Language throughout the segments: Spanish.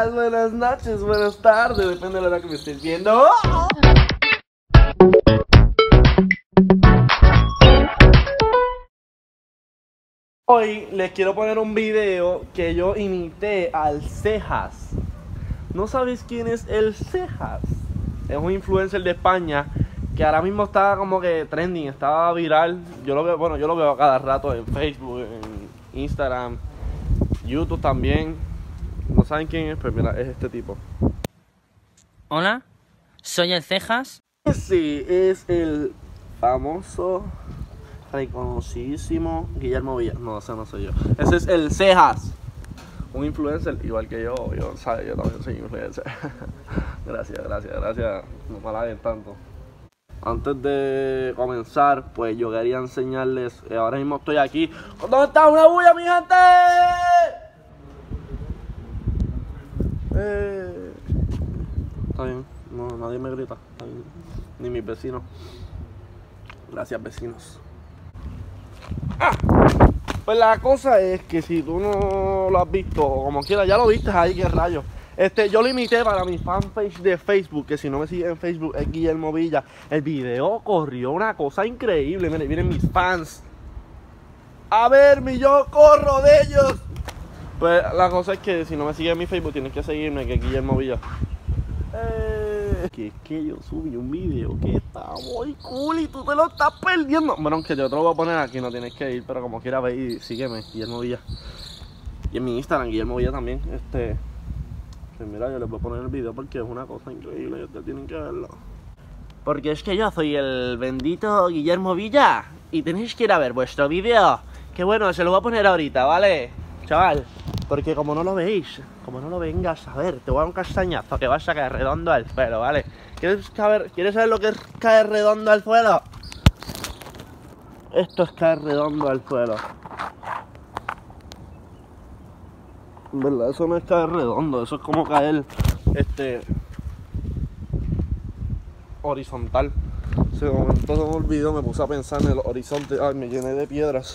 días, buenas noches, buenas tardes, depende de la hora que me estés viendo. Hoy les quiero poner un video que yo imité al Cejas. ¿No sabéis quién es el Cejas? Es un influencer de España que ahora mismo está como que trending, estaba viral. Yo lo veo, bueno, yo lo veo cada rato en Facebook, en Instagram, YouTube también. ¿No saben quién es? Pues mira, es este tipo. Hola, soy el Cejas. Ese es el famoso, reconocidísimo Guillermo Villa. No, ese no soy yo. Ese es el Cejas. Un influencer igual que yo, ¿sabes? Yo también soy influencer. Gracias. No me halaguen tanto. Antes de comenzar, pues yo quería enseñarles. Ahora mismo estoy aquí. ¿Dónde está una bulla, mi gente? Está bien, no, nadie me grita. Está bien. Ni mis vecinos. Gracias, vecinos. Pues la cosa es que si tú no lo has visto, o como quieras, ya lo viste ahí, qué rayos. Yo lo imité para mi fanpage de Facebook, que si no me siguen en Facebook es Guillermo Villa. El video corrió una cosa increíble. Miren mis fans. A ver, yo corro de ellos. Pues la cosa es que si no me siguen en mi Facebook tienes que seguirme, que es Guillermo Villa. Que es que yo subí un video que está muy cool y tú te lo estás perdiendo. Bueno, aunque yo te lo voy a poner aquí, no tienes que ir, pero como quieras ver y sígueme, Guillermo Villa. Y en mi Instagram, Guillermo Villa también. Pues mira, yo les voy a poner el video porque es una cosa increíble y ustedes tienen que verlo. Porque es que yo soy el bendito Guillermo Villa y tenéis que ir a ver vuestro video. Que bueno, se lo voy a poner ahorita, ¿vale? Chaval, porque como no lo veis, como no lo vengas a ver, te voy a dar un castañazo que vas a caer redondo al suelo, ¿vale? ¿Quieres saber lo que es caer redondo al suelo? Esto es caer redondo al suelo. En verdad, eso no es caer redondo, eso es como caer, horizontal. De momento se me olvidó, me puse a pensar en el horizonte. Ay, me llené de piedras.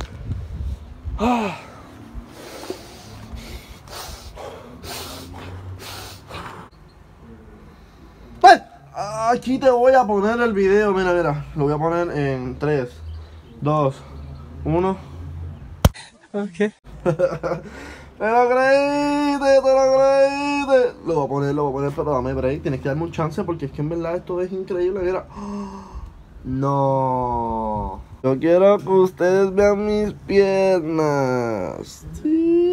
Pues, aquí te voy a poner el video, mira. Lo voy a poner en 3, 2, 1. Ok. ¡Te lo creíste! Lo voy a poner, pero dame break. Tienes que darme un chance porque es que en verdad esto es increíble. Mira. No. Yo quiero que ustedes vean mis piernas. Sí.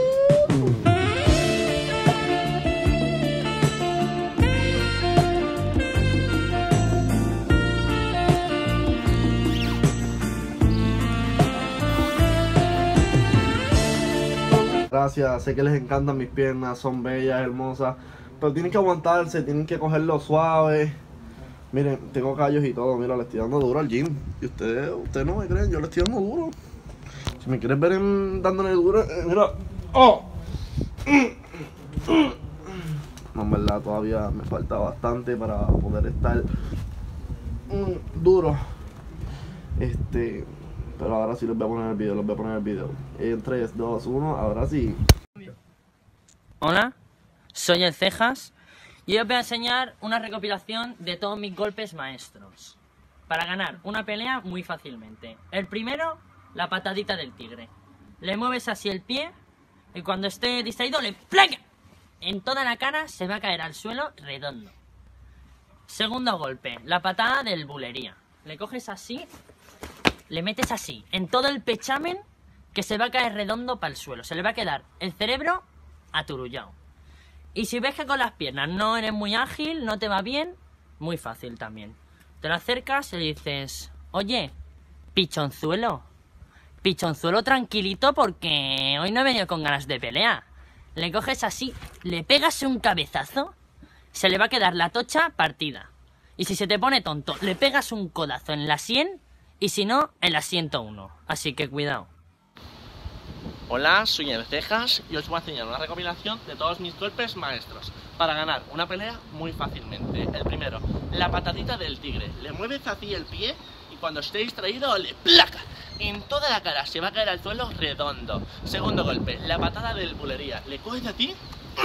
Gracias, sé que les encantan mis piernas, son bellas, hermosas. Pero tienen que aguantarse, tienen que cogerlo suave. Miren, tengo callos y todo, mira, le estoy dando duro al gym. Y ustedes no me creen, yo le estoy dando duro. Si me quieres ver dándole duro, mira. ¡Oh! No, en verdad, todavía me falta bastante para poder estar duro. Pero ahora sí les voy a poner el video, En 3, 2, 1, ahora sí. Hola, soy el Cejas y hoy os voy a enseñar una recopilación de todos mis golpes maestros para ganar una pelea muy fácilmente. El primero, la patadita del tigre. Le mueves así el pie y cuando esté distraído le ¡placa! En toda la cara, se va a caer al suelo redondo. Segundo golpe, la patada del bulería. Le coges así, le metes así, en todo el pechamen, que se va a caer redondo para el suelo. Se le va a quedar el cerebro aturullado. Y si ves que con las piernas no eres muy ágil, no te va bien, muy fácil también. Te lo acercas y le dices: oye, pichonzuelo, tranquilito porque hoy no he venido con ganas de pelea. Le coges así, le pegas un cabezazo, se le va a quedar la tocha partida. Y si se te pone tonto, le pegas un codazo en la sien y si no, en la 101. Así que cuidado. Hola, soy el Cejas y os voy a enseñar una recopilación de todos mis golpes maestros para ganar una pelea muy fácilmente. El primero, la patadita del tigre. Le mueves así el pie y cuando esté distraído le placa en toda la cara, se va a caer al suelo redondo. Segundo golpe, la patada del bulería. Le coges así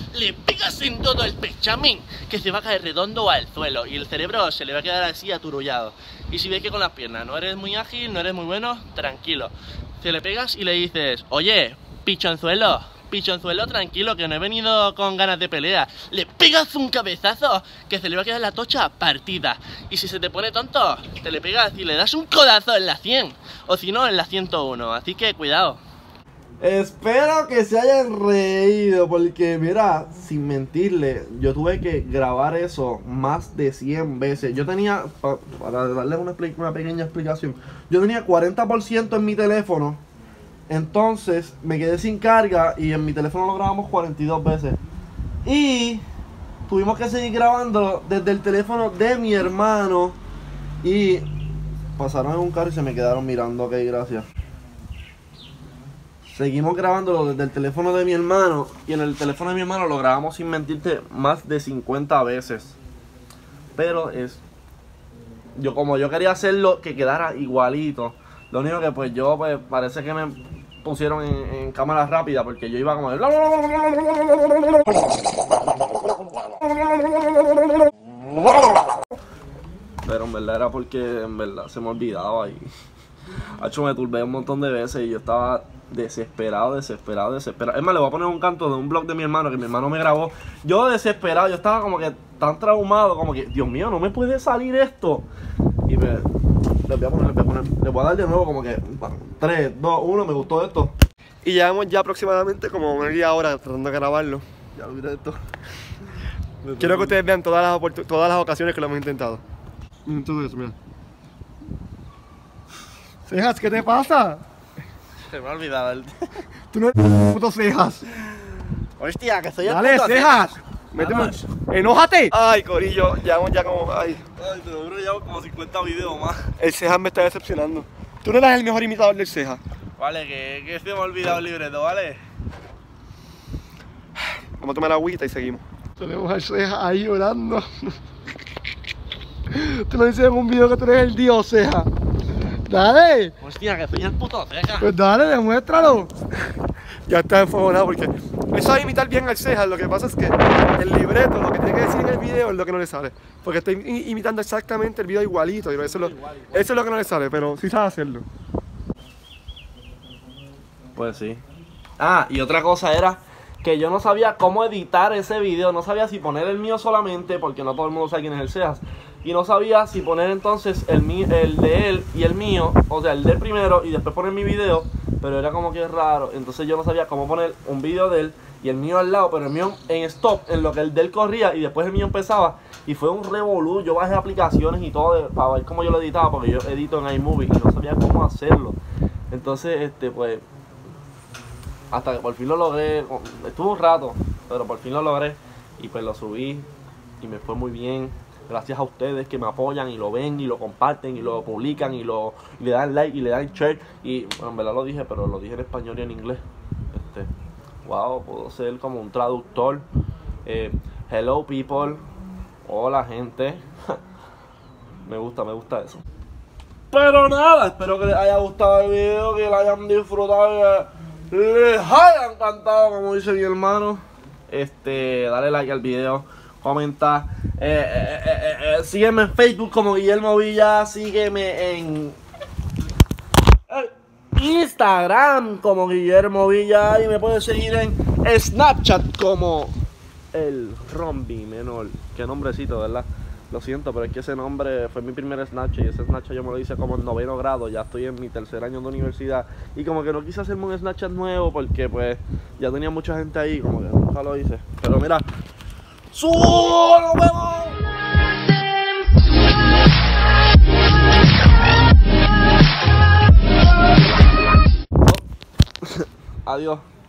le pegas en todo el pechamen, que se va a caer redondo al suelo y el cerebro se le va a quedar así aturullado. Y si ves que con las piernas no eres muy ágil, no eres muy bueno, tranquilo. Se le pegas y le dices, oye, pichonzuelo, tranquilo, que no he venido con ganas de pelea. Le pegas un cabezazo, que se le va a quedar la tocha partida. Y si se te pone tonto, te le pegas y le das un codazo en la 100, o si no, en la 101, así que cuidado. Espero que se hayan reído, porque mira, sin mentirle, yo tuve que grabar eso más de 100 veces. Yo tenía, para darles una pequeña explicación, yo tenía 40% en mi teléfono, entonces me quedé sin carga y en mi teléfono lo grabamos 42 veces. Y tuvimos que seguir grabando desde el teléfono de mi hermano y pasaron en un carro y se me quedaron mirando, ok, gracias. Seguimos grabándolo desde el teléfono de mi hermano y en el teléfono de mi hermano lo grabamos sin mentirte más de 50 veces. Pero como yo quería hacerlo que quedara igualito, lo único que pues parece que me pusieron en cámara rápida porque yo iba como pero en verdad era porque en verdad se me olvidaba y me turbé un montón de veces y yo estaba desesperado. Es más, le voy a poner un canto de un blog de mi hermano que mi hermano me grabó. Yo desesperado, yo estaba como que tan traumado, como que, Dios mío, no me puede salir esto. Y les voy a dar de nuevo como que 3, 2, 1, me gustó esto. Y llevamos ya aproximadamente como media hora tratando de grabarlo. Ya mira esto. Quiero que ustedes vean todas las ocasiones que lo hemos intentado. Entonces, mira. Cejas, ¿qué te pasa? Se me ha olvidado el... Tú no eres puto Cejas. Hostia, que soy el Dale, puto Cejas. Méteme. ¡Enójate! Ay, corillo, Llevamos ya como... Ay, te lo juro, llevo como 50 videos más. el Cejas me está decepcionando. Tú no eres el mejor imitador del Cejas. Vale, que se me ha olvidado el libreto, ¿vale? Vamos a tomar agüita y seguimos. Tenemos al Cejas ahí llorando. Te lo dices en un video que tú eres el dios, Cejas. Dale. Hostia, que soy el puto Cejas. Pues dale, demuéstralo. Ya está enfogonado porque él sabe imitar bien al Cejas. Lo que pasa es que el libreto, lo que tiene que decir en el video es lo que no le sale. Porque está imitando exactamente el video igualito. Eso es lo que no le sale, pero sí sabe hacerlo. Pues sí. Ah, y otra cosa era que yo no sabía cómo editar ese video. No sabía si poner el mío solamente, porque no todo el mundo sabe quién es el Cejas. Y no sabía si poner entonces el de él y el mío, o sea, el del primero y después poner mi video, pero era como que raro. Entonces yo no sabía cómo poner un video de él y el mío al lado, pero el mío en stop, en lo que el de él corría y después el mío empezaba. Y fue un revolú. Yo bajé aplicaciones y todo para ver cómo yo lo editaba, porque yo edito en iMovie y no sabía cómo hacerlo. Entonces, pues, hasta que por fin lo logré. Estuvo un rato, pero por fin lo logré y pues lo subí y me fue muy bien. Gracias a ustedes que me apoyan y lo ven y lo comparten y lo publican y le dan like y le dan share. Y bueno, en verdad lo dije, pero lo dije en español y en inglés. Wow, puedo ser como un traductor. Hello people. Hola gente. me gusta eso. Pero nada, espero que les haya gustado el video, que lo hayan disfrutado, que les haya encantado, como dice mi hermano. Dale like al video, comenta. Sígueme en Facebook como Guillermo Villa. Sígueme en Instagram como Guillermo Villa. Y me puedes seguir en Snapchat como el Rombi Menor. Qué nombrecito, ¿verdad? Lo siento, pero es que ese nombre fue mi primer Snapchat. Y ese Snapchat yo me lo hice como en 9º grado. Ya estoy en mi 3er año de universidad. Y como que no quise hacerme un Snapchat nuevo, porque pues ya tenía mucha gente ahí. Como que nunca lo hice. Pero mira, ¡nos vemos! Adiós.